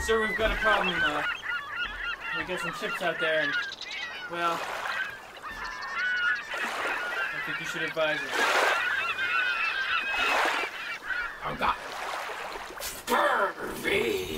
Sir, we've got a problem. We got some ships out there, and, well, I think you should advise us. Oh, God. Scurvy!